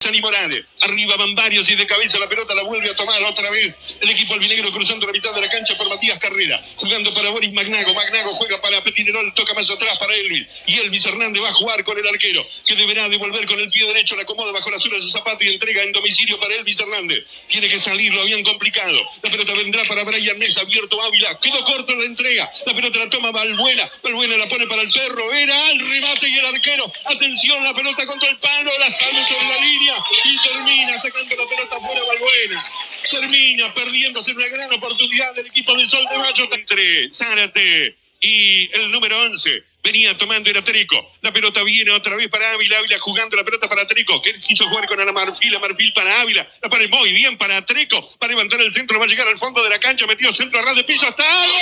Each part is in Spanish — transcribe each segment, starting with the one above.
Sani Morales, arriba van varios y de cabeza la pelota la vuelve a tomar otra vez el equipo albinegro cruzando la mitad de la cancha por Matías Carrera, jugando para Boris Magnago, Magnago juega para Petinerol, toca más atrás para Elvis, y Elvis Hernández va a jugar con el arquero, que deberá devolver con el pie derecho, la acomoda bajo la suela de su zapato y entrega en domicilio para Elvis Hernández, tiene que salir, lo habían complicado, la pelota vendrá para Brian Mesa, abierto Ávila, quedó corto la entrega, la pelota la toma Balbuena, Balbuena la pone para el perro, era el remate y el arquero, atención, la pelota contra el palo, la sale sobre la línea, y termina sacando la pelota fuera Balbuena. Termina perdiéndose una gran oportunidad del equipo de Sol de Mayo entre Zárate y el número 11. Venía tomando, era Treco. La pelota viene otra vez para Ávila. Ávila jugando la pelota para Treco. Que quiso jugar con Ana Marfil. Marfil para Ávila. La pone muy bien para Treco. Para levantar el centro. Va a llegar al fondo de la cancha. Metido centro a ras de piso. ¡Hasta ¡gol!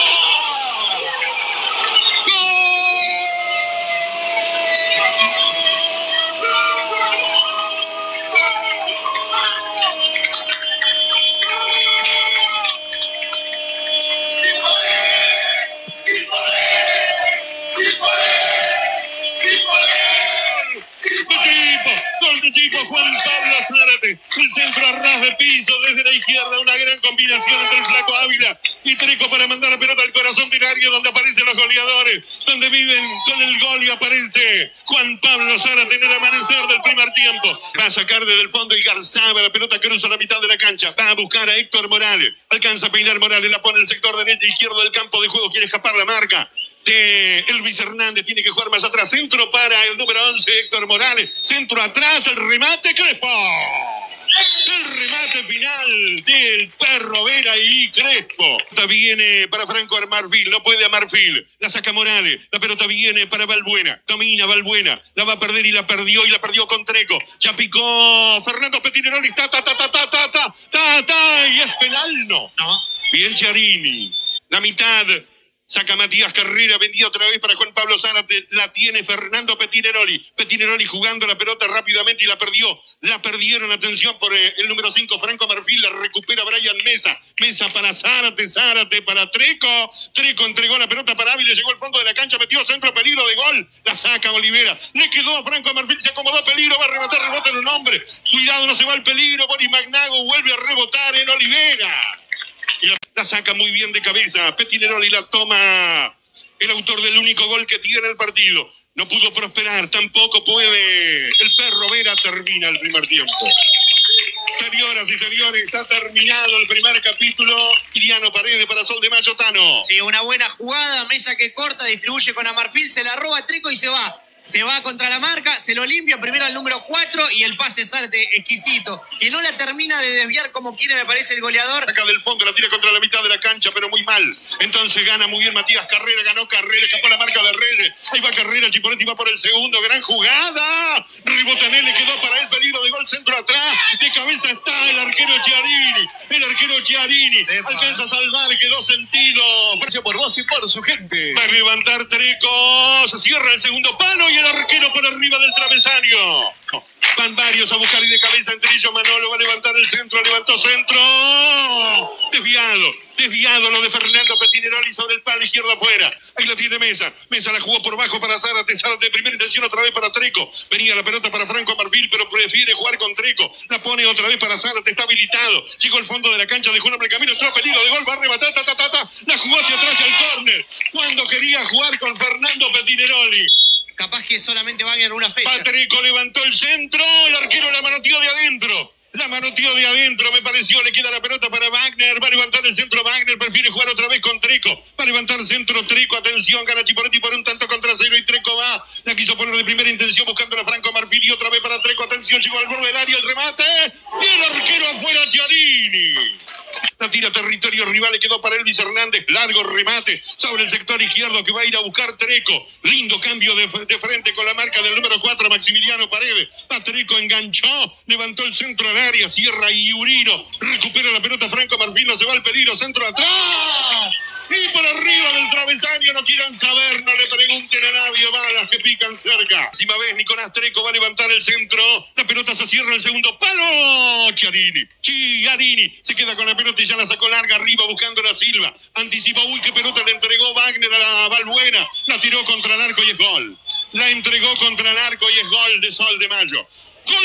Juan Pablo Zárate, el centro a ras de piso desde la izquierda, una gran combinación entre el flaco Ávila y Treco para mandar la pelota al corazón del área donde aparecen los goleadores, donde viven con el gol y aparece Juan Pablo Zárate en el amanecer del primer tiempo. Va a sacar desde el fondo y Garzaba, la pelota cruza la mitad de la cancha, va a buscar a Héctor Morales, alcanza a peinar Morales, la pone en el sector derecho e izquierdo del campo de juego, quiere escapar la marca de Elvis Hernández, tiene que jugar más atrás, centro para el número 11, Héctor Morales, centro atrás, el remate, Crespo, el remate final del Perro Vera y Crespo, la viene para Franco Marfil, no puede a Marfil, la saca Morales, la pelota viene para Balbuena, domina Balbuena, la va a perder y la perdió con Treco, ya picó Fernando Petineroli, y es penal, no, bien Chiarini, la mitad. Saca Matías Carrera, vendía otra vez para Juan Pablo Zárate, la tiene Fernando Petineroli. Petineroli jugando la pelota rápidamente y la perdió. La perdieron, atención, por el número 5, Franco Marfil, la recupera Brian Mesa. Mesa para Zárate, Zárate para Treco. Treco entregó la pelota para Ávila, llegó al fondo de la cancha, metió centro, peligro de gol. La saca Olivera, le quedó a Franco Marfil, se acomodó, peligro, va a rematar, rebota en un hombre. Cuidado, no se va el peligro, Boris Magnago vuelve a rebotar en Olivera. Y la saca muy bien de cabeza. Petineroli la toma el autor del único gol que tiene el partido. No pudo prosperar, tampoco puede. El Perro Vera termina el primer tiempo. Señoras y señores, ha terminado el primer capítulo. Iliano Paredes para Sol de Mayo, Tano. Sí, una buena jugada, Mesa que corta, distribuye con Amarfil, se la roba Treco y se va. Se va contra la marca, se lo limpia primero al número 4 y el pase Zárate exquisito, que no la termina de desviar como quiere, me parece, el goleador. Acá del fondo la tira contra la mitad de la cancha, pero muy mal. Entonces gana muy bien Matías Carrera, ganó Carrera, escapó la marca de Herrera. Ahí va Carrera, Chipoletti va por el segundo, gran jugada. Rebota en él, le quedó para él, peligro de gol, centro atrás. De cabeza está el arquero Chiarini. El arquero Chiarini alcanza a salvar, quedó sentido. Gracias por vos y por su gente. Va a levantar Treco, se cierra el segundo palo y el arquero por arriba del travesaño. Van varios a buscar y de cabeza entre ellos Manolo va a levantar el centro, levantó centro. Desviado lo de Fernando Petineroli sobre el palo izquierdo afuera. Ahí la tiene Mesa. Mesa la jugó por bajo para Zárate. Zárate de primera intención otra vez para Treco. Venía la pelota para Franco Marfil, pero prefiere jugar con Treco. La pone otra vez para Zárate, está habilitado. Llegó al fondo de la cancha, dejó un hombre camino, entró peligro de gol, va a rematar, la jugó hacia atrás al córner. Cuando quería jugar con Fernando Petineroli. Capaz que solamente van en una fecha. Treco levantó el centro, el arquero la manoteó de adentro. Me pareció, le queda la pelota para Wagner, va a levantar el centro Wagner, prefiere jugar otra vez con Treco, va a levantar centro Treco, atención, gana Chipoletti por un tanto contra cero y Treco va, la quiso poner de primera intención buscando a Franco Marfil y otra vez para Treco, atención, llegó al borde del área, el remate, y el arquero afuera, Chiarini. La tira territorio rival, le quedó para Elvis Hernández, largo remate sobre el sector izquierdo que va a ir a buscar Treco, lindo cambio de frente con la marca del número 4, Maximiliano Paredes, Treco enganchó, levantó el centro al área, cierra y Urino, recupera la pelota Franco Marfil, no se va el peligro, centro atrás, y por arriba del travesaño, no quieran saber, no le pregunten a nadie, balas que pican cerca. Encima ves, Nicolás Treco va a levantar el centro, la pelota se cierra el segundo palo, Chiarini, se queda con la pelota y ya la sacó larga arriba buscando a Silva, anticipa, uy, qué pelota le entregó Wagner a la Balbuena, la tiró contra el arco y es gol. La entregó contra el arco y es gol de Sol de Mayo. ¡Gol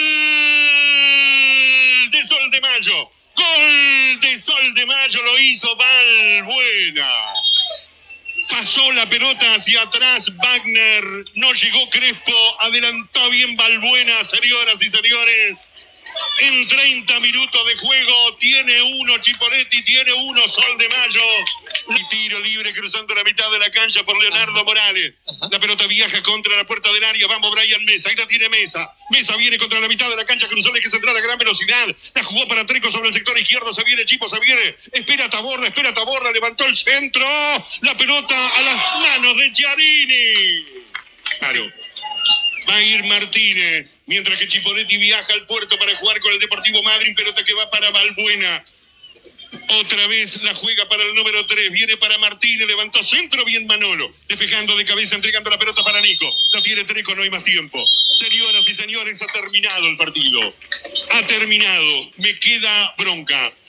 de Sol de Mayo! ¡Gol de Sol de Mayo! Lo hizo Balbuena. Pasó la pelota hacia atrás Wagner. No llegó Crespo. Adelantó bien Balbuena, señoras y señores. En 30 minutos de juego tiene uno Chiporetti, tiene uno Sol de Mayo. Y tiro libre cruzando la mitad de la cancha por Leonardo Morales. La pelota viaja contra la puerta del área. Vamos Brian Mesa, ahí la tiene Mesa. Mesa viene contra la mitad de la cancha, cruzó el eje central a gran velocidad. La jugó para Treco sobre el sector izquierdo. Se viene Chipo, se viene. Espera Taborda, levantó el centro. La pelota a las manos de Chiarini. Claro. Va a ir Martínez, mientras que Chiporetti viaja al puerto para jugar con el Deportivo Madryn. Pelota que va para Balbuena. Otra vez la juega para el número 3. Viene para Martínez, levantó centro, bien Manolo. Despejando de cabeza, entregando la pelota para Nico. La tiene Treco, no hay más tiempo. Señoras y señores, ha terminado el partido. Ha terminado. Me queda bronca.